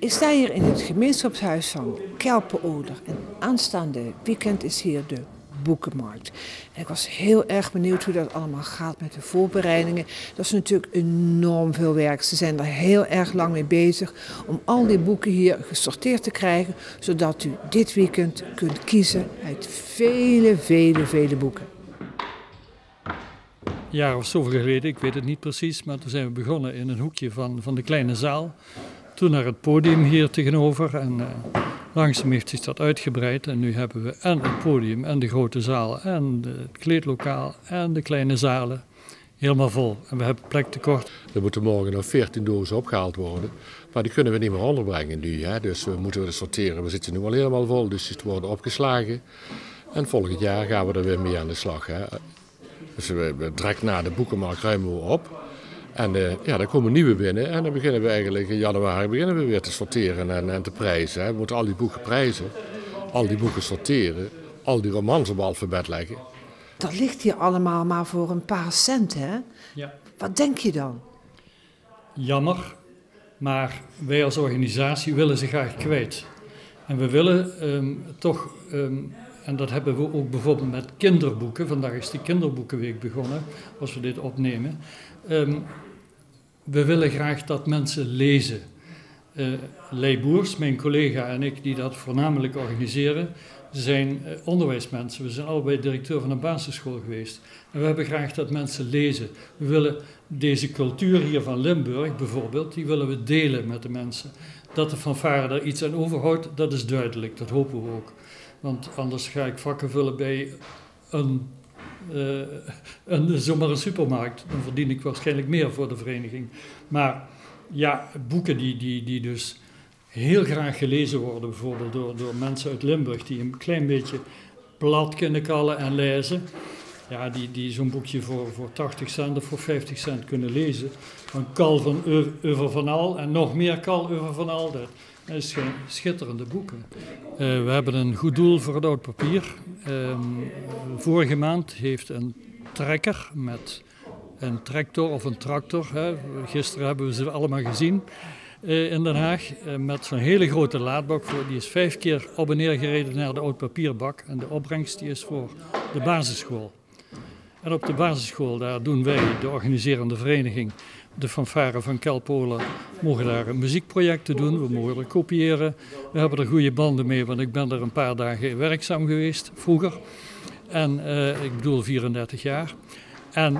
Ik sta hier in het gemeenschapshuis van Kelpe-Oler en aanstaande weekend is hier de boekenmarkt. En ik was heel erg benieuwd hoe dat allemaal gaat met de voorbereidingen. Dat is natuurlijk enorm veel werk. Ze zijn er heel erg lang mee bezig om al die boeken hier gesorteerd te krijgen, zodat u dit weekend kunt kiezen uit vele boeken. Een jaar of zoveel geleden, ik weet het niet precies, maar toen zijn we begonnen in een hoekje van de kleine zaal. Toen naar het podium hier tegenover en langzaam heeft zich dat uitgebreid. En nu hebben we en het podium en de grote zaal en het kleedlokaal en de kleine zalen helemaal vol. En we hebben plek tekort. Er moeten morgen nog 14 dozen opgehaald worden, maar die kunnen we niet meer onderbrengen nu. Hè? Dus we moeten sorteren. We zitten nu al helemaal vol, dus die worden opgeslagen. En volgend jaar gaan we er weer mee aan de slag. Hè? Dus we direct na de boekenmarkt ruimen we op. En dan komen nieuwe binnen en dan beginnen we eigenlijk in januari weer te sorteren en te prijzen. Hè. We moeten al die boeken prijzen, al die boeken sorteren, al die romans op alfabet leggen. Dat ligt hier allemaal maar voor een paar cent, hè? Ja. Wat denk je dan? Jammer, maar wij als organisatie willen ze graag kwijt. En we willen toch, en dat hebben we ook bijvoorbeeld met kinderboeken. Vandaag is de kinderboekenweek begonnen, als we dit opnemen. We willen graag dat mensen lezen. Lei Boers, mijn collega en ik die dat voornamelijk organiseren, zijn onderwijsmensen. We zijn allebei directeur van een basisschool geweest. En we hebben graag dat mensen lezen. We willen deze cultuur hier van Limburg bijvoorbeeld, die willen we delen met de mensen. Dat de fanfare daar iets aan overhoudt, dat is duidelijk. Dat hopen we ook. Want anders ga ik vakken vullen bij zomaar een supermarkt. Dan verdien ik waarschijnlijk meer voor de vereniging. Maar ja, boeken die dus heel graag gelezen worden, bijvoorbeeld door mensen uit Limburg die een klein beetje plat kunnen kallen en lezen. Ja, die zo'n boekje voor 80 cent of voor 50 cent kunnen lezen. Van Kal van Over van Al en nog meer Kal Over van Al. Dat zijn schitterende boeken. We hebben een goed doel voor het oud papier. Vorige maand heeft een trekker met een tractor of een tractor, gisteren hebben we ze allemaal gezien in Den Haag, met zo'n hele grote laadbak voor. Die is 5 keer op en neer gereden naar de oud papierbak en de opbrengst die is voor de basisschool. En op de basisschool, daar doen wij, de organiserende vereniging, de fanfare van Kelpe-Oler, mogen daar muziekprojecten doen. We mogen er kopiëren. We hebben er goede banden mee, want ik ben er een paar dagen werkzaam geweest vroeger. En ik bedoel 34 jaar. En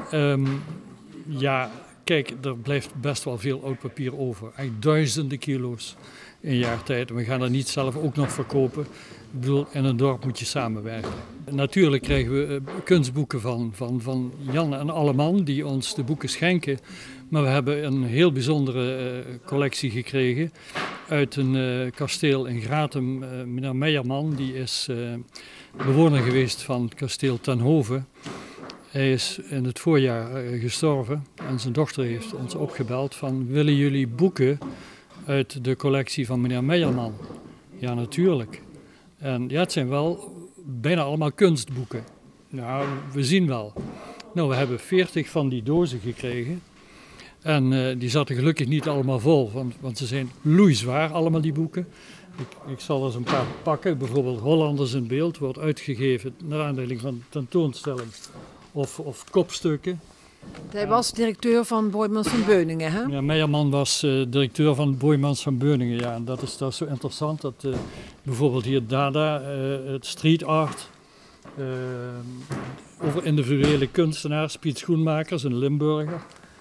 ja, kijk, er blijft best wel veel oud papier over. Eigenlijk duizenden kilo's in een jaar tijd. En we gaan dat niet zelf ook nog verkopen. Ik bedoel, in een dorp moet je samenwerken. Natuurlijk krijgen we kunstboeken van Jan en Alleman die ons de boeken schenken. Maar we hebben een heel bijzondere collectie gekregen uit een kasteel in Gratum. Meneer Meijerman, die is bewoner geweest van het kasteel Ten Hove. Hij is in het voorjaar gestorven en zijn dochter heeft ons opgebeld van: willen jullie boeken uit de collectie van meneer Meijerman? Ja, natuurlijk. En ja, het zijn wel bijna allemaal kunstboeken. Nou, we zien wel. Nou, we hebben 40 van die dozen gekregen. En die zaten gelukkig niet allemaal vol, want ze zijn loeizwaar, allemaal die boeken. Ik zal er eens een paar pakken. Bijvoorbeeld Hollanders in beeld wordt uitgegeven naar aanleiding van tentoonstelling of kopstukken. Hij was directeur van Boijmans van Beuningen, hè? Ja, Meijerman was directeur van Boijmans van Beuningen, ja. En dat is zo interessant. Dat bijvoorbeeld hier Dada, het street art, over individuele kunstenaars, Piet Schoenmakers, een Limburger.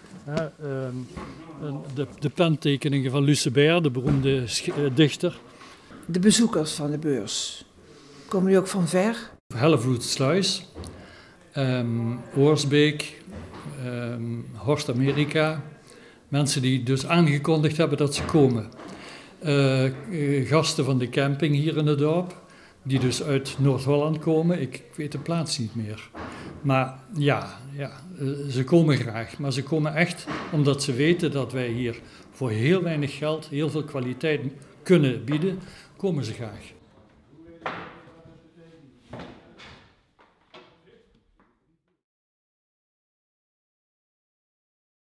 De pentekeningen van Lucebert, de beroemde dichter. De bezoekers van de beurs, komen die ook van ver? Hellevoetsluis, Oorsbeek, Horst Amerika. Mensen die dus aangekondigd hebben dat ze komen. Gasten van de camping hier in het dorp, die dus uit Noord-Holland komen. Ik weet de plaats niet meer. Maar ja, ze komen graag. Maar ze komen echt omdat ze weten dat wij hier voor heel weinig geld heel veel kwaliteit kunnen bieden. Komen ze graag.